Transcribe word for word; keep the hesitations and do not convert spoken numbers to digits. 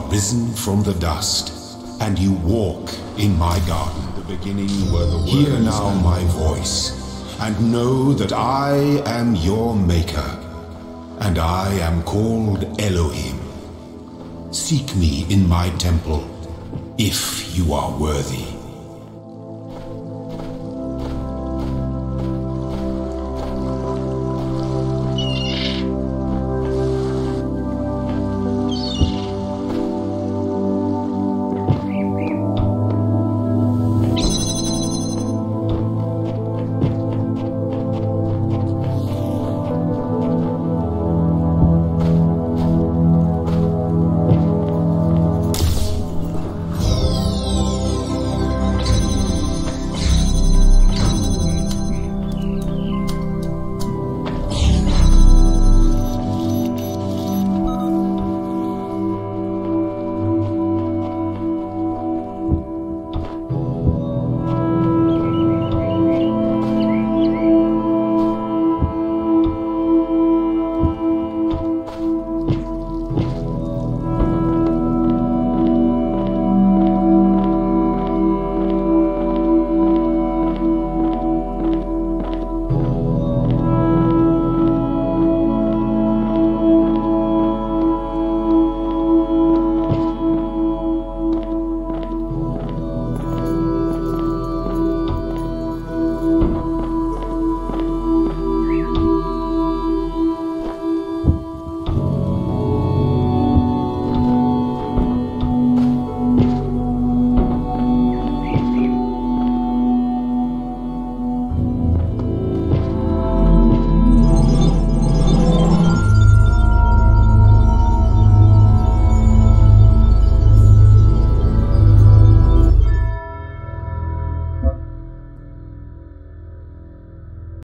risen from the dust, and you walk in my garden. The beginning were the words. Hear now my voice, and know that I am your maker, and I am called Elohim. Seek me in my temple, if you are worthy.